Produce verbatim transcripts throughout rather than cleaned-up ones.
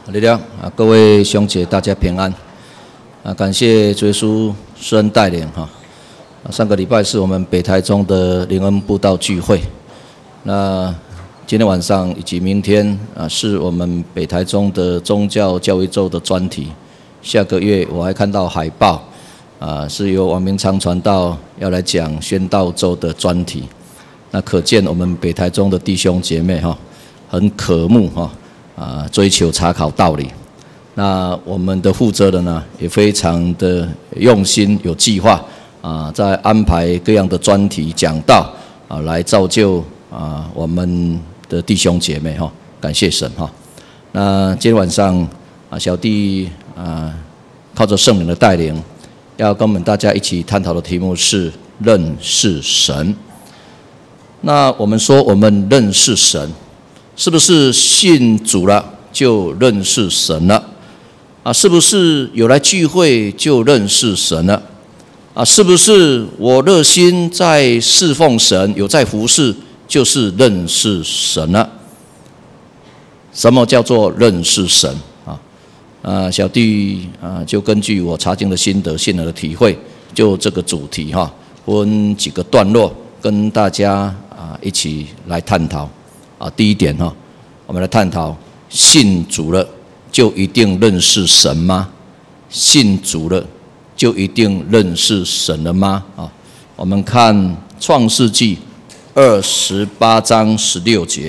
力量啊，各位兄姐，大家平安啊！感谢主耶稣施恩带领哈。上个礼拜是我们北台中的灵恩布道聚会，那今天晚上以及明天啊，是我们北台中的宗教教育周的专题。下个月我还看到海报啊，是由王明昌传道要来讲宣道周的专题。那可见我们北台中的弟兄姐妹哈，很渴慕哈。啊，追求查考道理。那我们的负责人呢，也非常的用心、有计划啊，在安排各样的专题讲道啊，来造就啊我们的弟兄姐妹哈。感谢神哈。那今天晚上啊，小弟啊，靠着圣灵的带领，要跟我们大家一起探讨的题目是认识神。那我们说，我们认识神。是不是信主了就认识神了？啊，是不是有来聚会就认识神了？啊，是不是我热心在侍奉神，有在服侍，就是认识神了？什么叫做认识神啊？啊，小弟啊，就根据我查经的心得、信仰的体会，就这个主题哈，分几个段落跟大家啊一起来探讨。啊，第一点哈，我们来探讨：信主了就一定认识神吗？信主了就一定认识神了吗？啊，我们看创世纪二十八章十六节。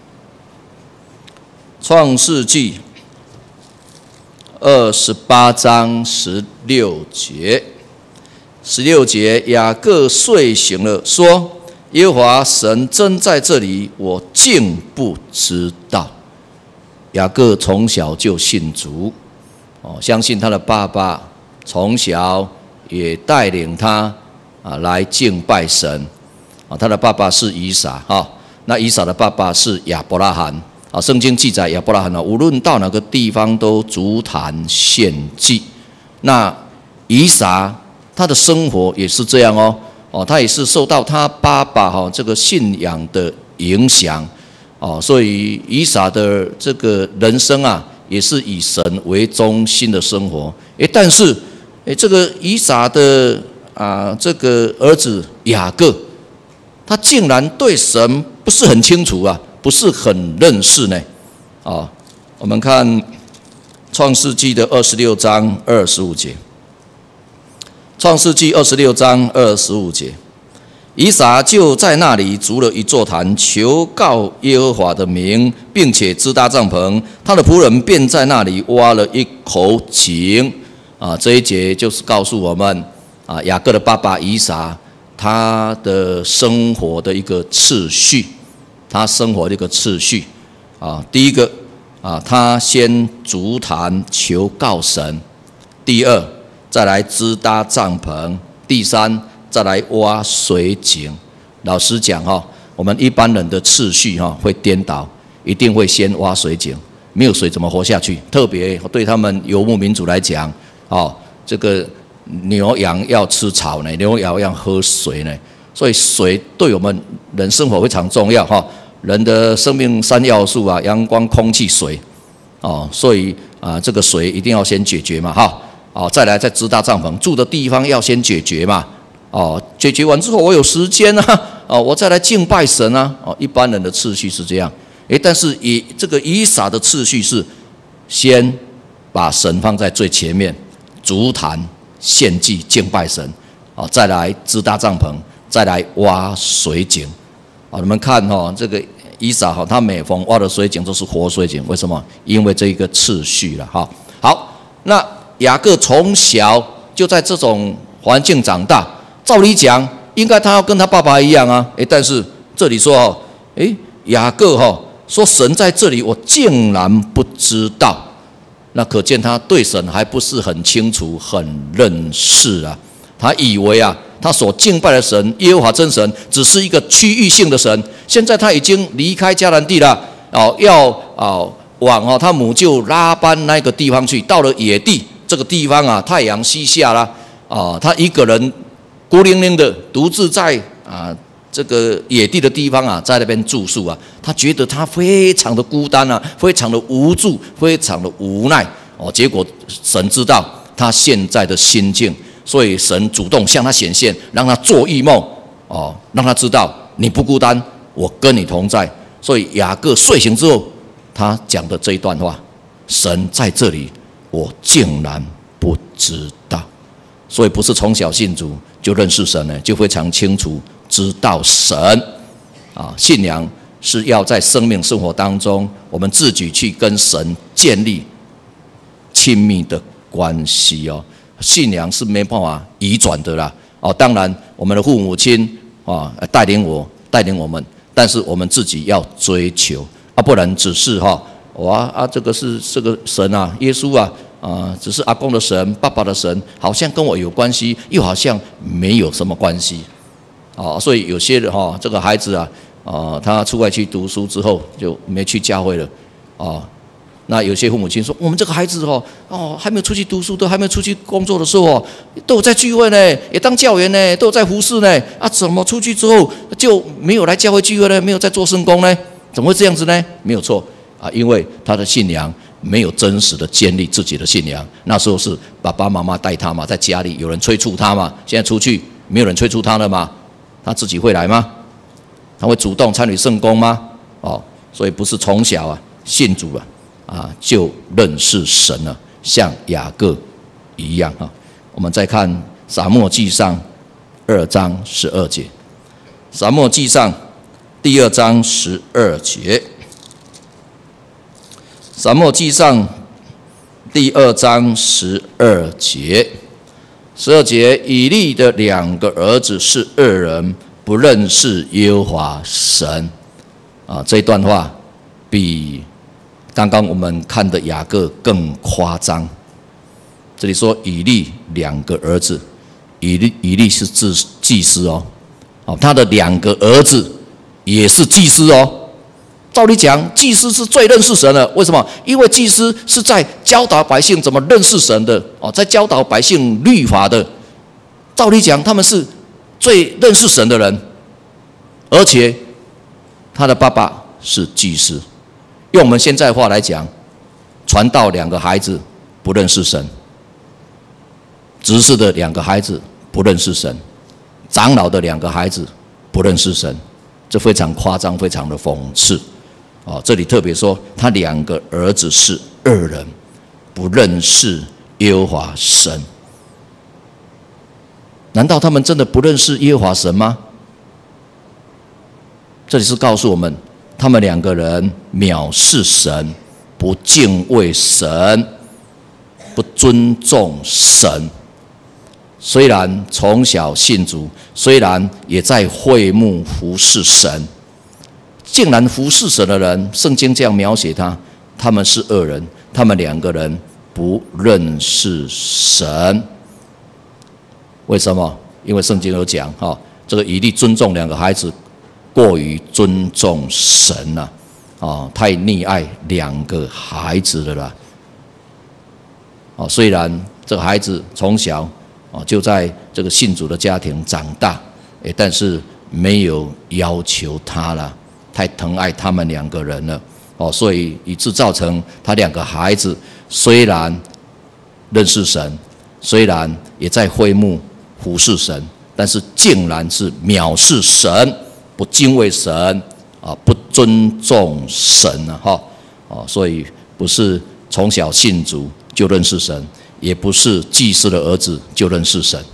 创世纪二十八章十六节，十六节，雅各睡醒了，说。耶和华神真在这里，我竟不知道。雅各从小就信主，哦，相信他的爸爸从小也带领他啊来敬拜神。啊，他的爸爸是以撒哈，那以撒的爸爸是亚伯拉罕。啊，圣经记载亚伯拉罕呢，无论到哪个地方都足坛献祭。那以撒他的生活也是这样哦。哦，他也是受到他爸爸哈这个信仰的影响，哦，所以以撒的这个人生啊，也是以神为中心的生活。诶，但是诶，这个以撒的啊这个儿子雅各，他竟然对神不是很清楚啊，不是很认识呢。哦，我们看创世纪的二十六章二十五节。创世纪二十六章二十五节，以撒就在那里筑了一座坛，求告耶和华的名，并且支搭帐篷。他的仆人便在那里挖了一口井。啊，这一节就是告诉我们，啊，雅各的爸爸以撒他的生活的一个次序，他生活的一个次序。啊，第一个啊，他先筑坛求告神；第二。再来支搭帐篷，第三，再来挖水井。老实讲哈，我们一般人的次序哈会颠倒，一定会先挖水井，没有水怎么活下去？特别对他们游牧民族来讲，哦，这个牛羊要吃草呢，牛羊要喝水呢，所以水对我们人生活非常重要哈。人的生命三要素啊，阳光、空气、水，哦，所以啊，这个水一定要先解决嘛哈。哦，再来再支搭帐篷，住的地方要先解决嘛。哦，解决完之后我有时间啊，哦，我再来敬拜神啊。哦，一般人的次序是这样，诶，但是以这个以撒的次序是，先把神放在最前面，筑坛献祭敬拜神。哦，再来支搭帐篷，再来挖水井。哦，你们看哦，这个以撒哈，他每逢挖的水井都是活水井，为什么？因为这一个次序了哈。好，那。雅各从小就在这种环境长大，照理讲，应该他要跟他爸爸一样啊。诶，但是这里说哦，诶，雅各哈说神在这里，我竟然不知道，那可见他对神还不是很清楚、很认识啊。他以为啊，他所敬拜的神耶和华真神只是一个区域性的神，现在他已经离开迦南地了，哦，要哦往哦他母舅拉班那个地方去，到了野地。这个地方啊，太阳西下啦，啊，他一个人孤零零的独自在啊这个野地的地方啊，在那边住宿啊，他觉得他非常的孤单啊，非常的无助，非常的无奈哦。结果神知道他现在的心境，所以神主动向他显现，让他做异梦哦，让他知道你不孤单，我跟你同在。所以雅各睡醒之后，他讲的这一段话，神在这里，我竟然不知道。所以不是从小信主就认识神呢，就非常清楚知道神啊。信仰是要在生命生活当中，我们自己去跟神建立亲密的关系哦。信仰是没办法移转的啦哦。当然，我们的父母亲啊带领我带领我们，但是我们自己要追求啊，不然只是哈我啊啊这个是这个神啊，耶稣啊。啊，只是阿公的神、爸爸的神，好像跟我有关系，又好像没有什么关系。啊，所以有些人哈、哦，这个孩子啊，啊，他出外去读书之后就没去教会了。啊，那有些父母亲说，我们这个孩子哦，哦，还没有出去读书，都还没有出去工作的时候哦，都有在聚会呢，也当教员呢，都有在服侍呢。啊，怎么出去之后就没有来教会聚会呢？没有在做圣工呢？怎么会这样子呢？没有错啊，因为他的信仰没有真实的建立自己的信仰，那时候是爸爸妈妈带他嘛，在家里有人催促他嘛，现在出去没有人催促他了嘛，他自己会来吗？他会主动参与圣工吗？哦，所以不是从小啊信主啊啊就认识神了，像雅各一样啊。我们再看撒母耳记上二章十二节，撒母耳记上第二章十二节。撒母耳记上第二章十二节，十二节，以利的两个儿子是恶人，不认识耶和华神。啊，这一段话比刚刚我们看的雅各更夸张。这里说以利两个儿子，以利以利是祭司哦，哦，他的两个儿子也是祭司哦。照理讲，祭司是最认识神的，为什么？因为祭司是在教导百姓怎么认识神的哦，在教导百姓律法的。照理讲，他们是最认识神的人，而且他的爸爸是祭司。用我们现在话来讲，传道两个孩子不认识神，执事的两个孩子不认识神，长老的两个孩子不认识神，这非常夸张，非常的讽刺。哦，这里特别说，他两个儿子是恶人，不认识耶和华神。难道他们真的不认识耶和华神吗？这里是告诉我们，他们两个人藐视神，不敬畏神，不尊重神。虽然从小信主，虽然也在会幕服侍神，竟然服侍神的人，圣经这样描写他，他们是恶人，他们两个人不认识神。为什么？因为圣经有讲，哈，这个以利尊重两个孩子，过于尊重神了，啊，太溺爱两个孩子了啦。哦，虽然这个孩子从小哦就在这个信主的家庭长大，诶，但是没有要求他了。太疼爱他们两个人了，哦，所以以致造成他两个孩子虽然认识神，虽然也在会幕服侍神，但是竟然是藐视神，不敬畏神啊，不尊重神啊，哈，哦，所以不是从小信主就认识神，也不是祭司的儿子就认识神。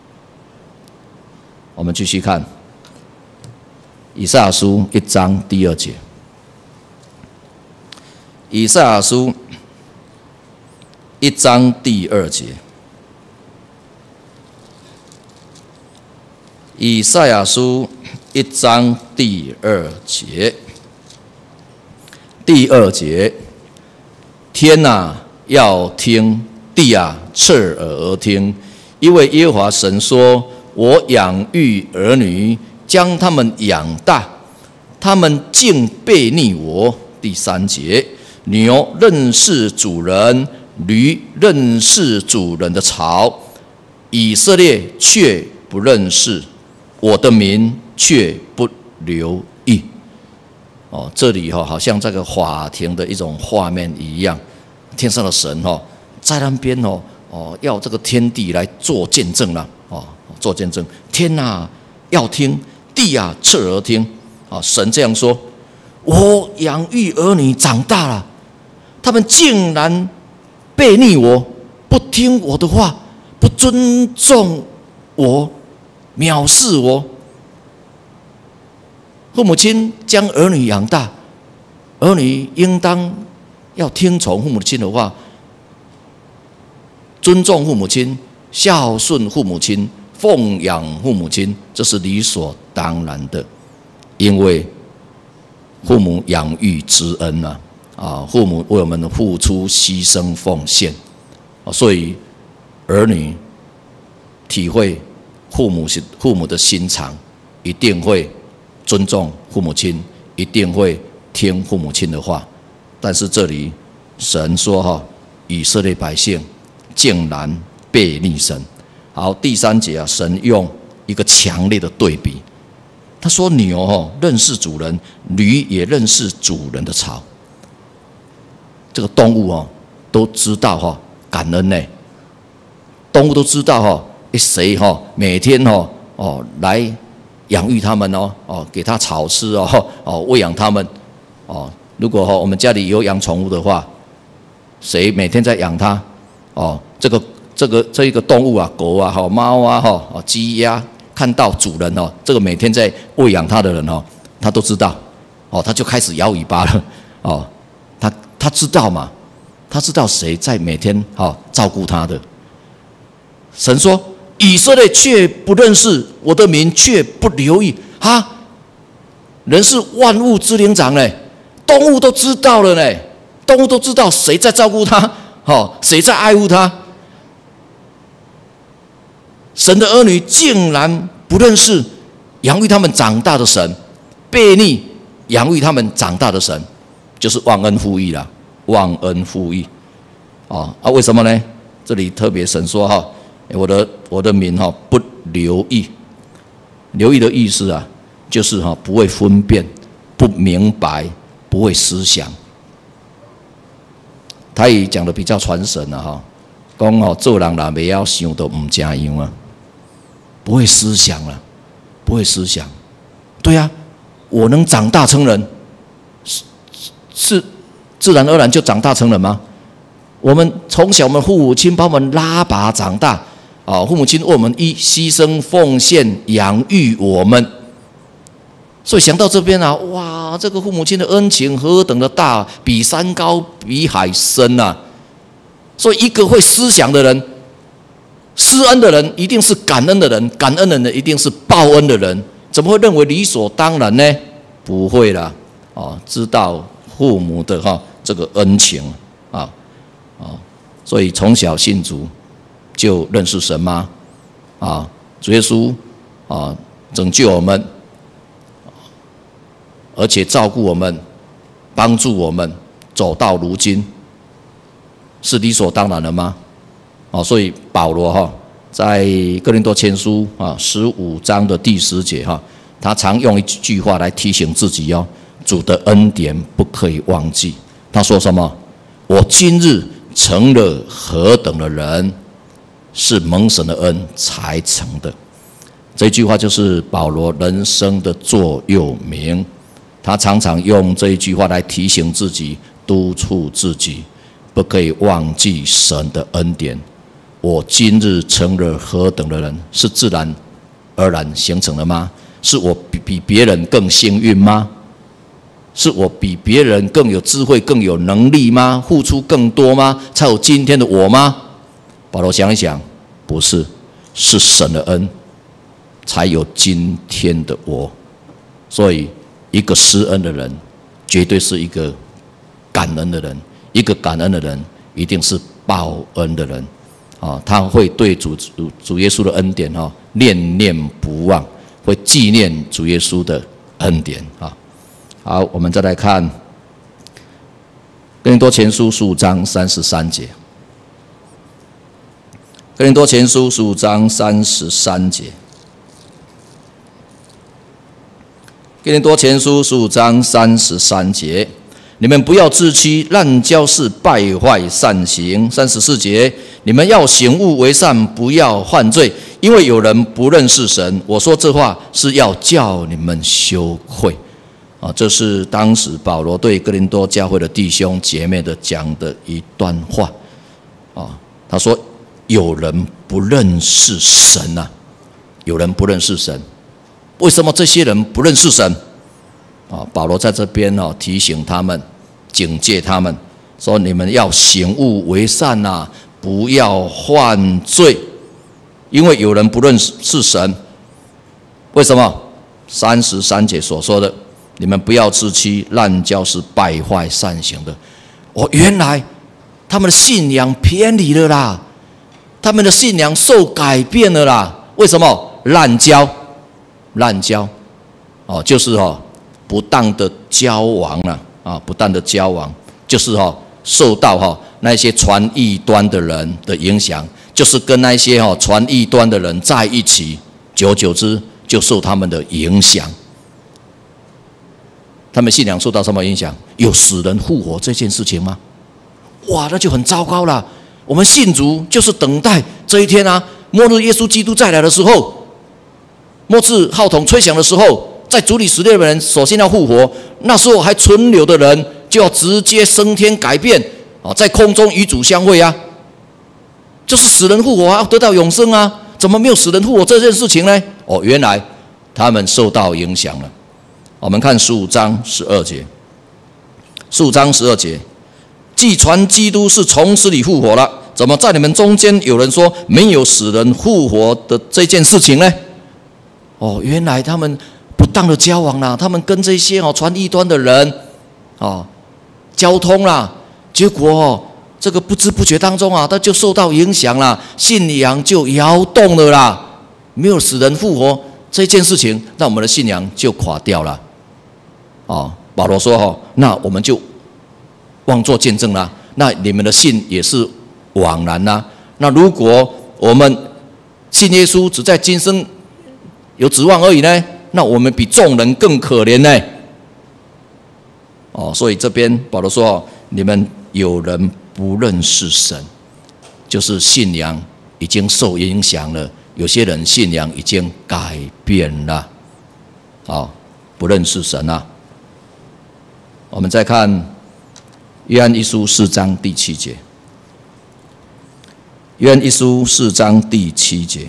我们继续看。以赛亚书一章第二节，以赛亚书一章第二节，以赛亚书一章第二节，第二节，天啊，要听；地啊，侧耳而听，因为耶和华神说：“我养育儿女。”将他们养大，他们竟背逆我。第三节，牛认识主人，驴认识主人的槽，以色列却不认识我的名， 却不留意。哦，这里哈、哦、好像这个法庭的一种画面一样，天上的神哈、哦、在那边哦哦要这个天地来做见证了哦，做见证，天啊要听，地啊侧耳听啊、哦，神这样说：我养育儿女长大了，他们竟然悖逆我，不听我的话，不尊重我，藐视我。父母亲将儿女养大，儿女应当要听从父母亲的话，尊重父母亲，孝顺父母亲，奉养父母亲，这是理所当然的。因为父母养育之恩啊，啊，父母为我们付出牺牲奉献，所以儿女体会父母父母的心肠，一定会尊重父母亲，一定会听父母亲的话。但是这里神说哈，以色列百姓竟然悖逆神。好，第三节啊，神用一个强烈的对比，他说牛哈认识主人，驴也认识主人的槽。这个动物哦都知道哈感恩呢，动物都知道哈谁哈每天哈哦来养育他们哦，哦，给他草吃哦，哦，喂养他们哦。如果哈我们家里有养宠物的话，谁每天在养它？哦，这个这个这一个动物啊，狗啊，哈，猫啊，哈，哦，鸡鸭，看到主人哦，这个每天在喂养它的人哦，他都知道，哦，他就开始摇尾巴了，哦，他他知道嘛，他知道谁在每天哦照顾他的。神说。以色列却不认识我的名，却不留意啊！人是万物之灵长呢，动物都知道了呢，动物都知道谁在照顾它，哦，谁在爱护它。神的儿女竟然不认识养育他们长大的神，悖逆养育他们长大的神，就是忘恩负义啦，忘恩负义。哦啊，为什么呢？这里特别神说哈。我的我的名哈不留意，留意的意思啊，就是哈不会分辨，不明白，不会思想。他也讲的比较传神了哈，讲哦做人啦，不要想都唔正样啊，不会思想了，不会思想。对呀、啊，我能长大成人，是是自然而然就长大成人吗？我们从小我们父母亲把我们拉拔长大。啊，父母亲为我们一牺牲奉献养育我们，所以想到这边啊，哇，这个父母亲的恩情何等的大，比山高比海深啊！所以一个会思想的人，施恩的人一定是感恩的人，感恩的人一定是报恩的人，怎么会认为理所当然呢？不会啦，哦，知道父母的哈这个恩情啊啊，所以从小信主。就认识神吗？啊，主耶稣啊，拯救我们，而且照顾我们，帮助我们走到如今，是理所当然的吗？啊，所以保罗哈在哥林多前书啊十五章的第十节哈，他常用一句话来提醒自己哦，主的恩典不可以忘记。他说什么？我今日成了何等的人。是蒙神的恩才成的，这句话就是保罗人生的座右铭。他常常用这一句话来提醒自己、督促自己，不可以忘记神的恩典。我今日成了何等的人，是自然而然形成的吗？是我比比别人更幸运吗？是我比别人更有智慧、更有能力吗？付出更多吗？才有今天的我吗？保罗想一想，不是，是神的恩，才有今天的我。所以，一个施恩的人，绝对是一个感恩的人；一个感恩的人，一定是报恩的人。啊，他会对主主主耶稣的恩典哈念念不忘，会纪念主耶稣的恩典啊。好，我们再来看哥林多前书十五章三十三节。哥林多前书十五章三十三节， 哥林多前书十五章三十三节，你们不要自欺，滥交是败坏善行。三十四节，你们要醒悟为善，不要犯罪，因为有人不认识神。我说这话是要叫你们羞愧。啊，这是当时保罗对哥林多教会的弟兄姐妹的讲的一段话。啊，他说有人不认识神啊，有人不认识神。为什么这些人不认识神？啊，保罗在这边哦提醒他们，警戒他们，说你们要醒悟为善啊，不要犯罪，因为有人不认识神。为什么？三十三节所说的，你们不要自欺，滥交是败坏善行的。哦，原来他们的信仰偏离了啦，他们的信仰受改变了啦。为什么？滥交。滥交，哦，就是哦，不当的交往了啊，不当的交往，就是哦，受到哈、哦、那些传异端的人的影响，就是跟那些哦传异端的人在一起，久而久之就受他们的影响。他们信仰受到什么影响？有死人复活这件事情吗？哇，那就很糟糕了。我们信主就是等待这一天啊，末日耶稣基督再来的时候。末日号筒吹响的时候，在主里死的人首先要复活，那时候还存留的人就要直接升天改变，在空中与主相会啊，就是死人复活啊，要得到永生啊，怎么没有死人复活这件事情呢？哦，原来他们受到影响了。我们看十五章十二节，十五章十二节，既传基督是从死里复活了，怎么在你们中间有人说没有死人复活的这件事情呢？哦，原来他们不当的交往啦，他们跟这些哦传异端的人哦交通啦，结果哦这个不知不觉当中啊，他就受到影响啦，信仰就摇动了啦，没有死人复活这件事情，那我们的信仰就垮掉了。哦，保罗说哦，那我们就妄作见证啦，那你们的信也是枉然啦。那如果我们信耶稣只在今生有指望而已呢，那我们比众人更可怜呢。哦，所以这边保罗说，你们有人不认识神，就是信仰已经受影响了，有些人信仰已经改变了。哦，不认识神啊。我们再看约翰一书四章第七节，约翰一书四章第七节。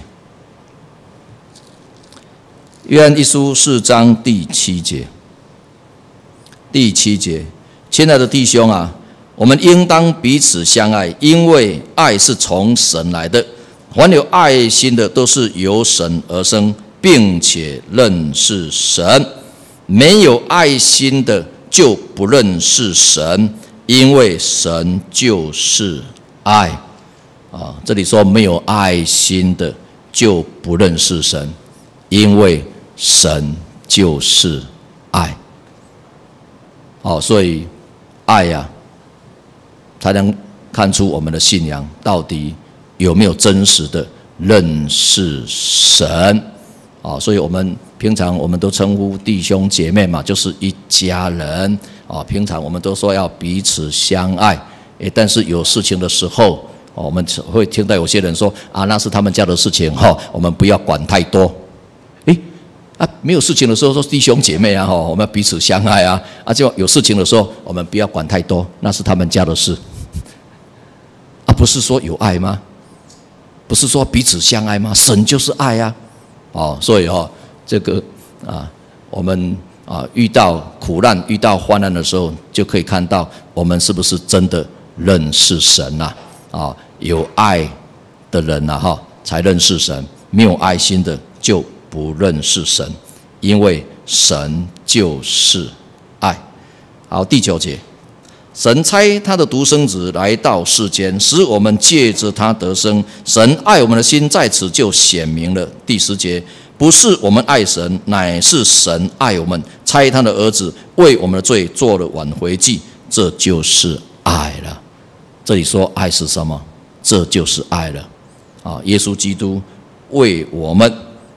约翰一书四章第七节，第七节，亲爱的弟兄啊，我们应当彼此相爱，因为爱是从神来的。凡有爱心的，都是由神而生，并且认识神。没有爱心的，就不认识神，因为神就是爱。啊，这里说没有爱心的，就不认识神，因为神就是爱。哦，所以爱呀、啊，才能看出我们的信仰到底有没有真实的认识神。哦，所以我们平常我们都称呼弟兄姐妹嘛，就是一家人。哦，平常我们都说要彼此相爱，诶，但是有事情的时候，哦，我们会听到有些人说啊，那是他们家的事情，哈、哦，我们不要管太多。诶。啊，没有事情的时候说弟兄姐妹啊，我们要彼此相爱啊。啊，就有事情的时候，我们不要管太多，那是他们家的事。啊，不是说有爱吗？不是说彼此相爱吗？神就是爱啊。哦，所以哦，这个啊，我们啊遇到苦难、遇到患难的时候，就可以看到我们是不是真的认识神呐、啊？啊，有爱的人呐、啊，哈，才认识神；没有爱心的就不认识神，因为神就是爱。好，第九节，神差他的独生子来到世间，使我们借着他得生。神爱我们的心在此就显明了。第十节，不是我们爱神，乃是神爱我们，差他的儿子为我们的罪做了挽回祭，这就是爱了。这里说爱是什么？这就是爱了。啊，耶稣基督为我们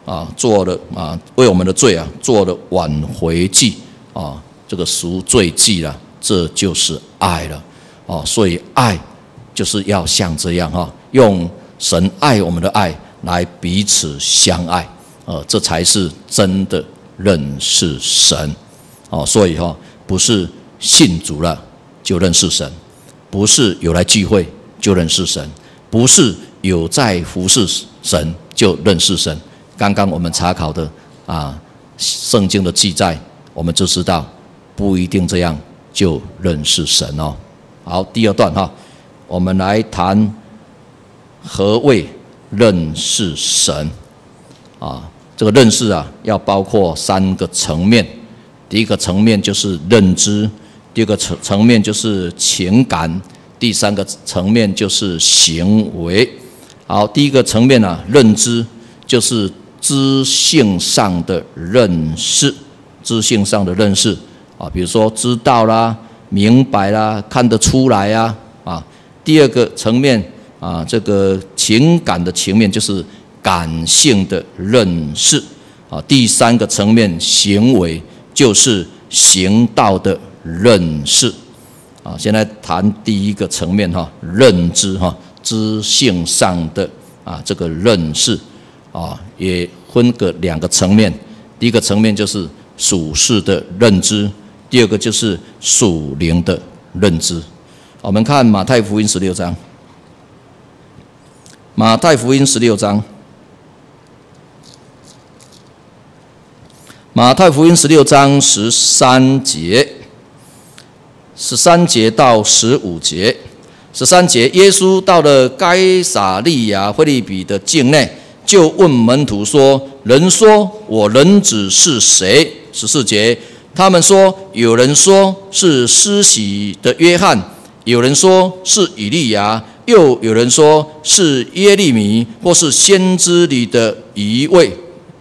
啊做了啊为我们的罪啊做了挽回祭啊，这个赎罪祭了，这就是爱了哦。所以爱就是要像这样哈，用神爱我们的爱来彼此相爱，呃，这才是真的认识神哦。所以哈，不是信主了就认识神，不是有来聚会就认识神，不是有在服侍神就认识神。刚刚我们查考的啊，圣经的记载，我们就知道不一定这样就认识神哦。好，第二段哈，我们来谈何谓认识神啊？这个认识啊，要包括三个层面。第一个层面就是认知，第二个层层面就是情感，第三个层面就是行为。好，第一个层面啊，认知就是知性上的认识，知性上的认识啊，比如说知道啦、明白啦、看得出来啊啊。第二个层面啊，这个情感的情面就是感性的认识啊。第三个层面行为就是行道的认识啊。现在谈第一个层面哈，认知哈，知性上的啊这个认识。啊，也分个两个层面，第一个层面就是属世的认知，第二个就是属灵的认知。我们看马太福音十六章，马太福音十六章，马太福音十六章十三节，十三节到十五节，十三节，耶稣到了该撒利亚腓立比的境内。就问门徒说：“人说我人子是谁？”十四节，他们说：“有人说是施洗的约翰，有人说是以利亚，又有人说是耶利米，或是先知里的一位。”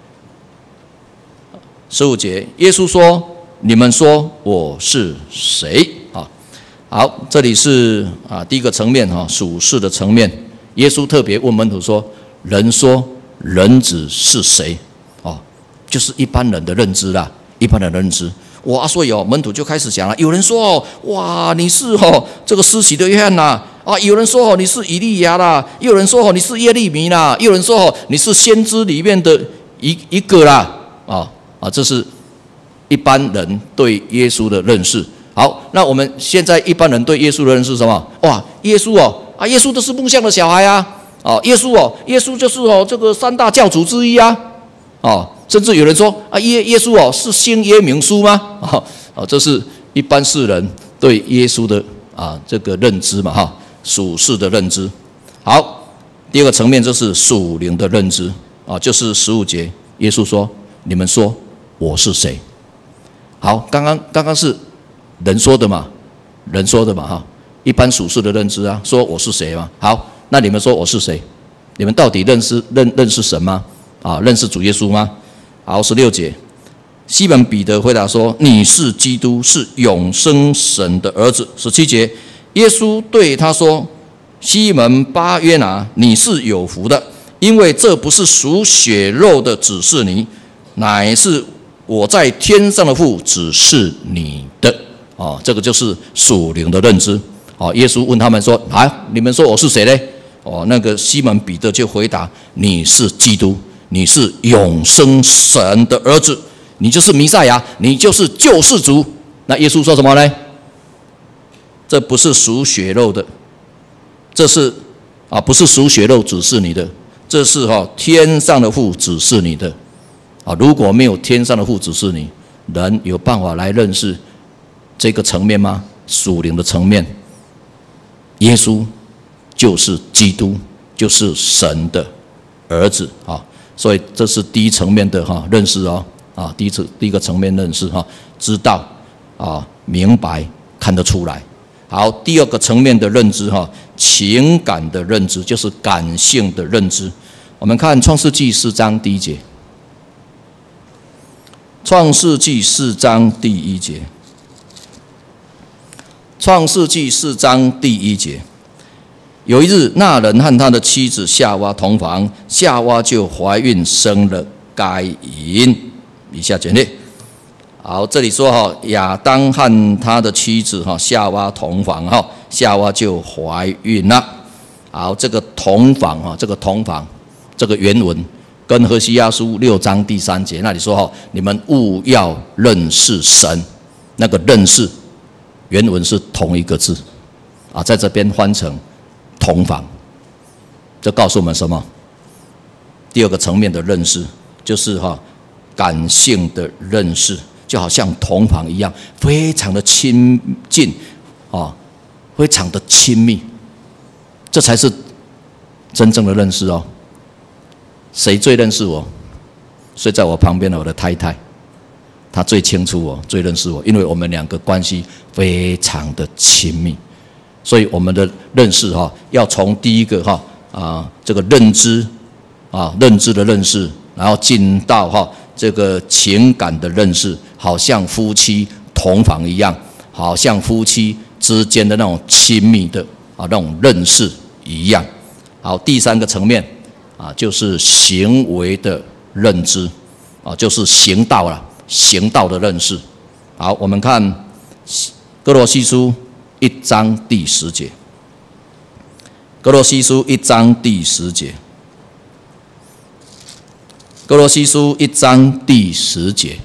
十五节，耶稣说：“你们说我是谁？”啊，好，这里是啊第一个层面哈，属世的层面。耶稣特别问门徒说：“人说人子是谁？”哦，就是一般人的认知啦，一般人的认知。哇，所以哦，门徒就开始讲了。有人说哦，哇，你是哦这个施洗的约翰呐，啊，有人说哦你是以利亚啦，又有人说哦你是耶利米啦，又有人说哦你是先知里面的一一个啦，啊啊，这是一般人对耶稣的认识。好，那我们现在一般人对耶稣的认识是什么？哇，耶稣哦啊，耶稣都是木匠的小孩啊。哦，耶稣哦，耶稣就是哦这个三大教主之一啊，哦，甚至有人说啊，耶耶稣哦是新约明书吗？哦，哦，这是一般世人对耶稣的啊这个认知嘛哈，属世的认知。好，第二个层面就是属灵的认知啊，就是十五节，耶稣说：“你们说我是谁？”好，刚刚刚刚是人说的嘛，人说的嘛哈，一般属世的认知啊，说我是谁嘛。好。那你们说我是谁？你们到底认识认认识神吗？啊，认识主耶稣吗？好，十六节，西门彼得回答说：“你是基督，是永生神的儿子。”十七节，耶稣对他说：“西门巴约拿，你是有福的，因为这不是属血肉的指示你，乃是我在天上的父指示你的。”哦，这个就是属灵的认知。哦，耶稣问他们说：“啊，你们说我是谁呢？”哦，那个西门彼得就回答：“你是基督，你是永生神的儿子，你就是弥赛亚，你就是救世主。”那耶稣说什么呢？这不是属血肉的，这是啊，不是属血肉指示你的，这是哈、哦、天上的父指示你的。啊，如果没有天上的父指示你，人有办法来认识这个层面吗？属灵的层面，耶稣就是基督，就是神的儿子啊，所以这是第一层面的哈认识哦啊，第一次第一个层面认识哈，知道啊，明白，看得出来。好，第二个层面的认知哈，情感的认知就是感性的认知。我们看创世纪四章第一节，创世纪四章第一节，创世纪四章第一节。有一日，那人和他的妻子夏娃同房，夏娃就怀孕生了该隐。以下简略。好，这里说哈，亚当和他的妻子哈夏娃同房哈，夏娃就怀孕了。好，这个同房哈，这个同房，这个原文跟何西阿书六章第三节那里说哈，你们务要认识神，那个认识原文是同一个字啊，在这边翻成同房，这告诉我们什么？第二个层面的认识就是哈感性的认识。就好像同房一样，非常的亲近，啊，非常的亲密，这才是真正的认识哦。谁最认识我？睡在我旁边的我的太太，她最清楚我，最认识我，因为我们两个关系非常的亲密，所以我们的认识哈，要从第一个哈啊这个认知啊认知的认识，然后进到哈这个情感的认识。好像夫妻同房一样，好像夫妻之间的那种亲密的啊那种认识一样。好，第三个层面啊，就是行为的认知啊，就是行道了，行道的认识。好，我们看哥罗西书一章第十节，哥罗西书一章第十节，哥罗西书一章第十节。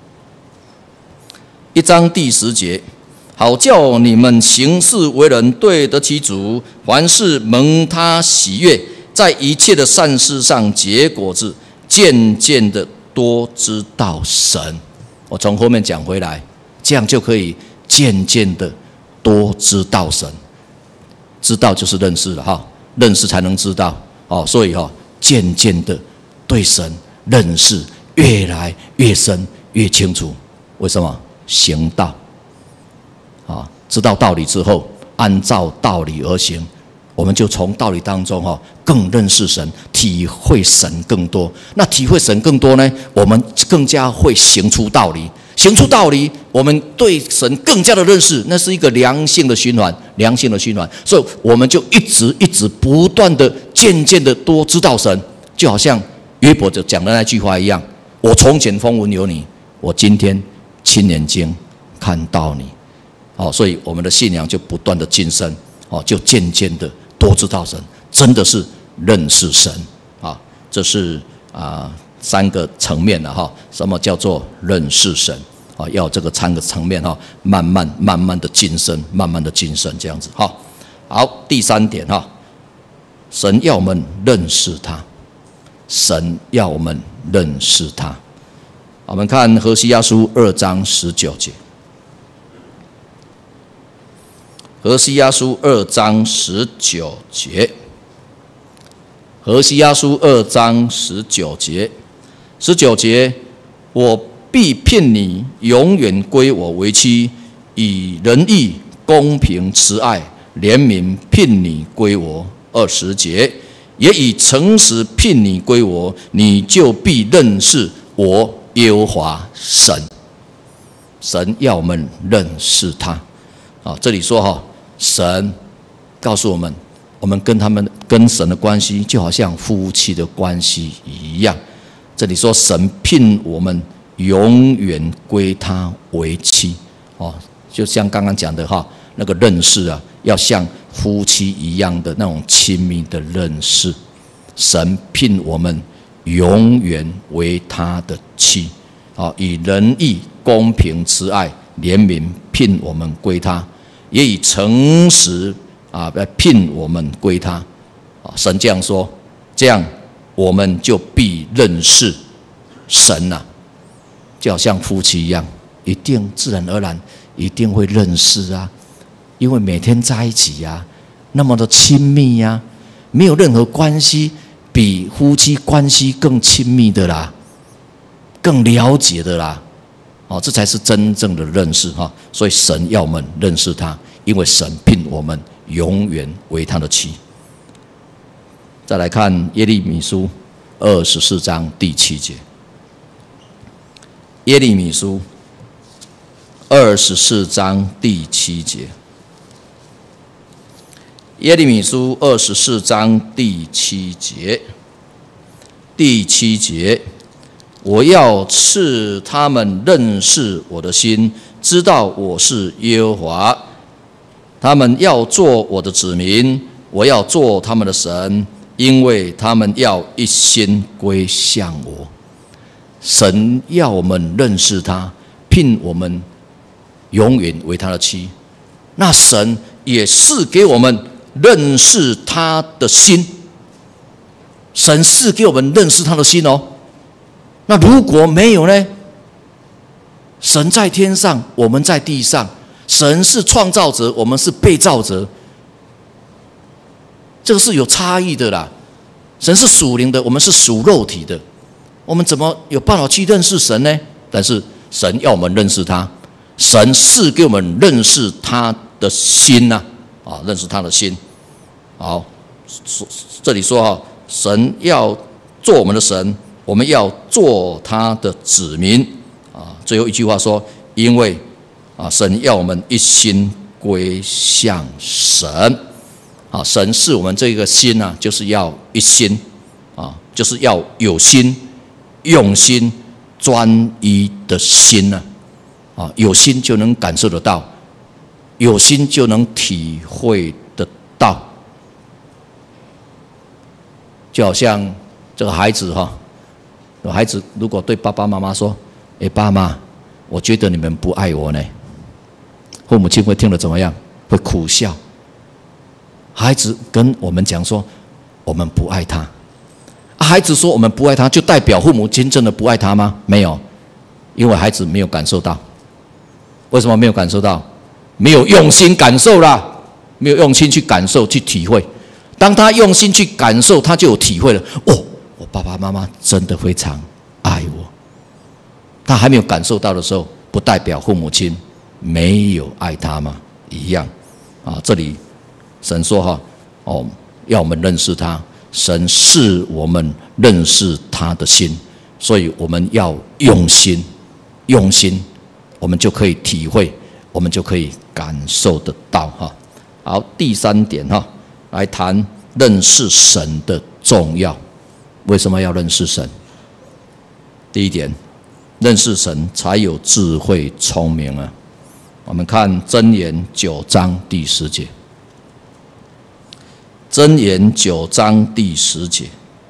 一章第十节，好叫你们行事为人对得起主，凡事蒙他喜悦，在一切的善事上结果子，渐渐的多知道神。我从后面讲回来，这样就可以渐渐的多知道神。知道就是认识了哈，认识才能知道哦，所以哈，渐渐的对神认识越来越深越清楚。为什么？行道，啊，知道道理之后，按照道理而行，我们就从道理当中哈更认识神，体会神更多。那体会神更多呢，我们更加会行出道理，行出道理，我们对神更加的认识，那是一个良性的循环，良性的循环。所以我们就一直一直不断的、渐渐的多知道神，就好像约伯就讲的那句话一样：我从前风闻有你，我今天亲眼睛看到你，哦，所以我们的信仰就不断的晋升，哦，就渐渐的多知道神，真的是认识神啊！这是啊三个层面的哈。什么叫做认识神啊？要这个三个层面哈，慢慢慢慢的晋升，慢慢的晋升这样子哈。好，第三点哈，神要我们认识他，神要我们认识他。我们看何西阿书二章十九节，何西阿书二章十九节，何西阿书二章十九节，十九节，我必聘你永远归我为妻，以仁义、公平、慈爱、怜悯聘你归我。二十节，也以诚实聘你归我，你就必认识我。耶和华神，神要我们认识他。啊，这里说哈，神告诉我们，我们跟他们跟神的关系就好像夫妻的关系一样。这里说神聘我们永远归他为妻，哦，就像刚刚讲的哈，那个认识啊，要像夫妻一样的那种亲密的认识。神聘我们永远为他的妻，啊，以仁义、公平、慈爱、怜悯聘我们归他，也以诚实啊来聘我们归他。啊，神这样说，这样我们就必认识神啊，就好像夫妻一样，一定自然而然一定会认识啊，因为每天在一起呀、啊，那么的亲密呀、啊，没有任何关系比夫妻关系更亲密的啦，更了解的啦，哦，这才是真正的认识哈。所以神要我们认识他，因为神聘我们永远为他的妻。再来看耶利米书二十四章第七节，耶利米书二十四章第七节，耶利米书二十四章第七节，第七节， 我要赐他们认识我的心，知道我是耶和华。他们要做我的子民，我要做他们的神，因为他们要一心归向我。神要我们认识他，聘我们永远为他的妻。那神也是给我们认识他的心，神是给我们认识他的心哦。那如果没有呢？神在天上，我们在地上。神是创造者，我们是被造者，这个是有差异的啦。神是属灵的，我们是属肉体的，我们怎么有办法去认识神呢？但是神要我们认识他，神是给我们认识他的心呐、啊，啊，认识他的心。好，这里说哈，神要做我们的神，我们要做他的子民啊。最后一句话说，因为啊，神要我们一心归向神。啊，神是我们这个心啊，就是要一心啊，就是要有心、用心、专一的心呢。啊，有心就能感受得到，有心就能体会得到。就好像这个孩子哈，有孩子如果对爸爸妈妈说：“哎，爸妈，我觉得你们不爱我呢。”父母亲会听了怎么样？会苦笑。孩子跟我们讲说，我们不爱他。孩子说我们不爱他，就代表父母亲真的不爱他吗？没有，因为孩子没有感受到。为什么没有感受到？没有用心感受啦，没有用心去感受、去体会。当他用心去感受，他就有体会了。哦，我爸爸妈妈真的非常爱我。他还没有感受到的时候，不代表父母亲没有爱他嘛，一样啊。这里神说哈，哦，要我们认识他，神是我们认识他的心，所以我们要用心，用心，我们就可以体会，我们就可以感受得到哈。好，第三点哈，来谈认识神的重要。为什么要认识神？第一点，认识神才有智慧聪明啊。我们看箴言九章第十节，箴言九章第十节，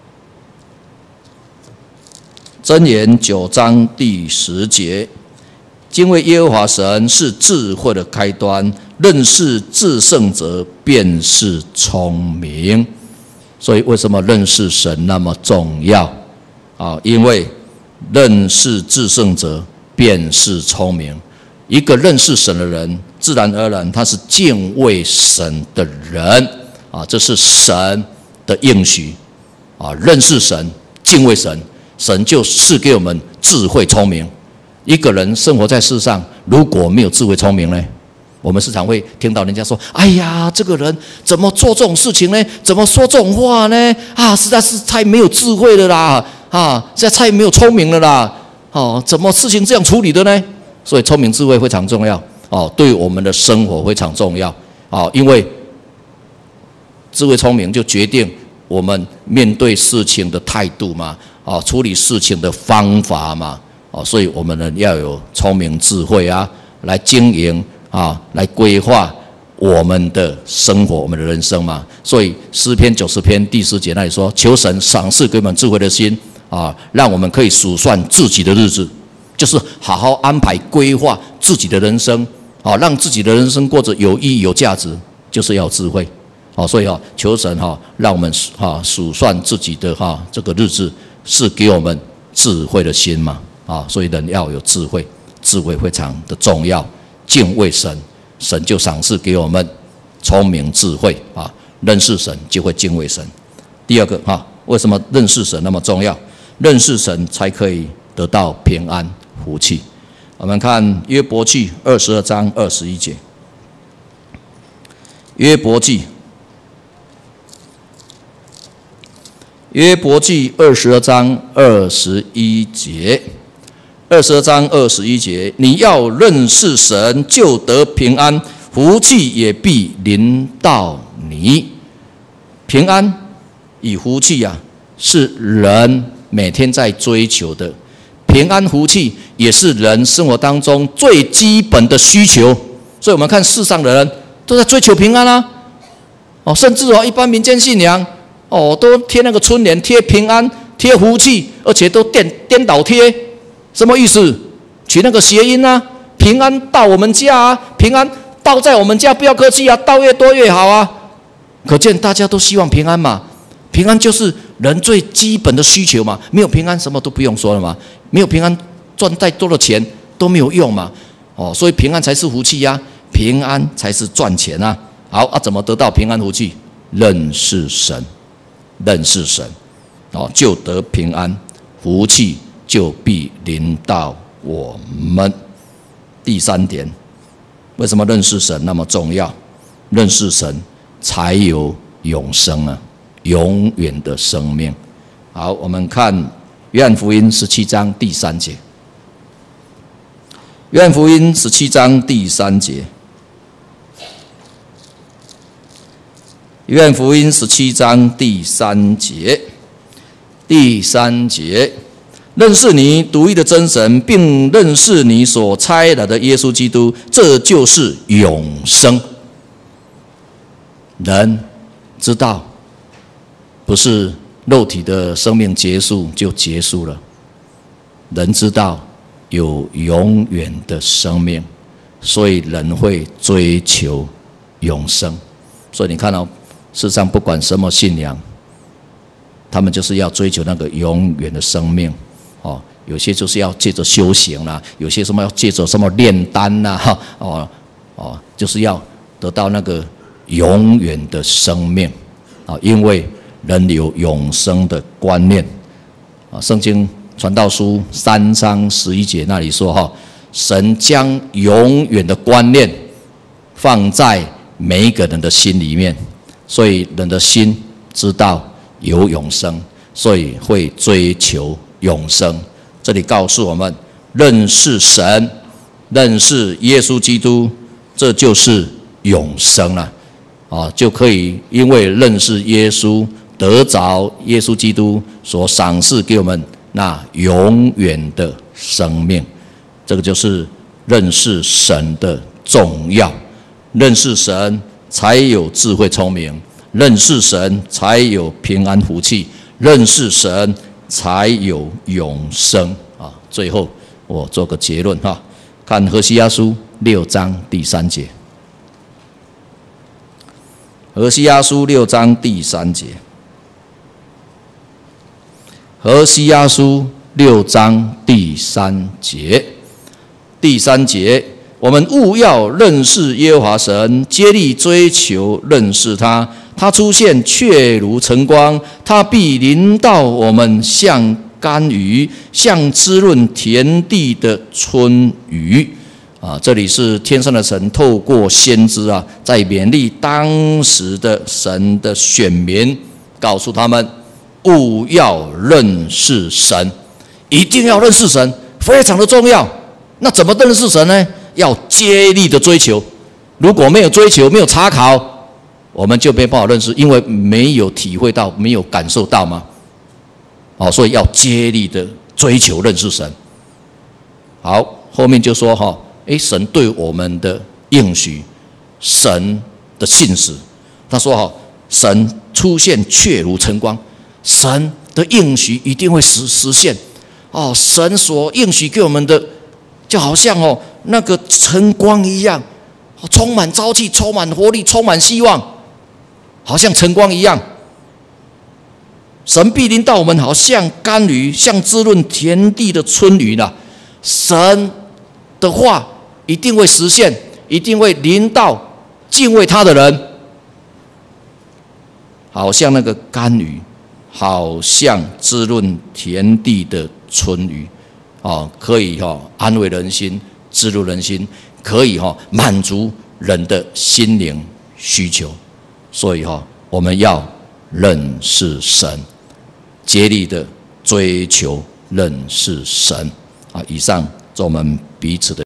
箴言九章第十节，敬畏耶和华神是智慧的开端，认识至圣者便是聪明。所以为什么认识神那么重要啊？因为认识至圣者便是聪明。一个认识神的人，自然而然他是敬畏神的人啊，这是神的应许啊。认识神，敬畏神，神就赐给我们智慧聪明。一个人生活在世上，如果没有智慧聪明呢？我们时常会听到人家说：“哎呀，这个人怎么做这种事情呢？怎么说这种话呢？啊，实在是太没有智慧了啦！啊，实在太没有聪明了啦！哦，怎么事情这样处理的呢？”所以聪明智慧非常重要哦，对我们的生活非常重要哦，因为智慧聪明就决定我们面对事情的态度嘛，哦，处理事情的方法嘛，哦，所以我们呢要有聪明智慧啊，来经营啊，来规划我们的生活，我们的人生嘛。所以诗篇九十篇第四节那里说：“求神赏赐给我们智慧的心啊，让我们可以数算自己的日子。”就是好好安排规划自己的人生，啊，让自己的人生过着有意义、有价值，就是要有智慧，啊，所以哈，求神哈，让我们哈数算自己的哈这个日子，是给我们智慧的心嘛，啊，所以人要有智慧，智慧非常的重要，敬畏神，神就赏赐给我们聪明智慧啊，认识神就会敬畏神。第二个哈，为什么认识神那么重要？认识神才可以得到平安。福气，我们看约伯记二十二章二十一节。约伯记，约伯记二十二章二十一节，二十二章二十一节，你要认识神，就得平安，福气也必临到你。平安与福气啊，是人每天在追求的。 平安福气也是人生活当中最基本的需求。所以我们看世上的人都在追求平安啊，哦，甚至哦一般民间信仰哦都贴那个春联，贴平安，贴福气，而且都颠颠倒贴，什么意思？取那个谐音啊，平安到我们家啊，平安到在我们家，不要客气啊，到越多越好啊。可见大家都希望平安嘛，平安就是人最基本的需求嘛，没有平安什么都不用说了嘛，没有平安赚再多的钱都没有用嘛，哦，所以平安才是福气呀、啊，平安才是赚钱啊。好啊，怎么得到平安福气？认识神，认识神，哦，就得平安，福气就必临到我们。第三点，为什么认识神那么重要？认识神才有永生啊，永远的生命。好，我们看约翰福音十七章第三节。约翰福音十七章第三节。约翰福音十七章第三节。第三节，认识你独一的真神，并认识你所差来的耶稣基督，这就是永生。人知道，不是肉体的生命结束就结束了，人知道有永远的生命，所以人会追求永生。所以你看到、哦，世上不管什么信仰，他们就是要追求那个永远的生命。哦，有些就是要借着修行啦，有些什么要借着什么炼丹啦，哈，哦哦，就是要得到那个永远的生命啊，因为人有永生的观念啊。圣经传道书三章十一节那里说哈，神将永远的观念放在每一个人的心里面，所以人的心知道有永生，所以会追求永生。这里告诉我们，认识神，认识耶稣基督，这就是永生了。啊，就可以因为认识耶稣，得着耶稣基督所赏赐给我们那永远的生命。这个就是认识神的重要。认识神才有智慧聪明，认识神才有平安福气，认识神才有永生啊！最后我做个结论哈，看何西阿书六章第三节。何西阿书六章第三节。何西阿书六章第三节。第三节，我们务要认识耶和华神，竭力追求认识他。他出现却如晨光，他必临到我们，像甘雨，像滋润田地的春雨。啊，这里是天上的神透过先知啊，在勉励当时的神的选民，告诉他们务要认识神，一定要认识神，非常的重要。那怎么认识神呢？要竭力的追求。如果没有追求，没有查考，我们就没办法认识，因为没有体会到，没有感受到嘛。哦，所以要竭力的追求认识神。好，后面就说哈。诶，神对我们的应许，神的信实，他说哈，神出现却如晨光，神的应许一定会实实现哦。神所应许给我们的，就好像哦那个晨光一样，充满朝气，充满活力，充满希望，好像晨光一样。神必临到我们，好像甘雨，像滋润田地的春雨啦。神的话一定会实现，一定会临到敬畏他的人，好像那个甘雨，好像滋润田地的春雨，哦，可以哈、哦、安慰人心，滋润人心，可以哈、哦、满足人的心灵需求。所以哈、哦，我们要认识神，竭力的追求认识神啊！以上做我们彼此的。